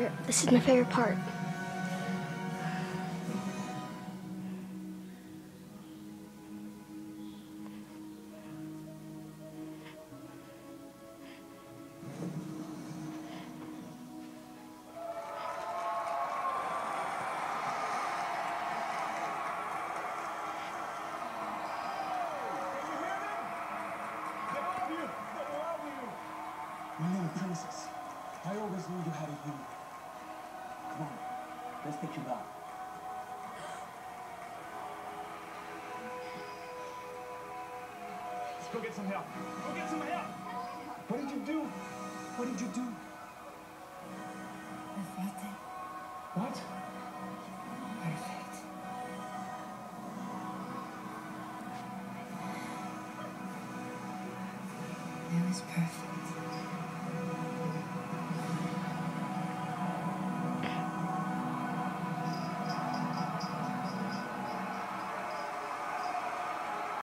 This is my favorite part. My name is Princess. I always knew you had it in you. Come on, let's take you back. Let's go get some help. Go get some help! What did you do? What did you do? Perfect. What? Perfect. It was perfect.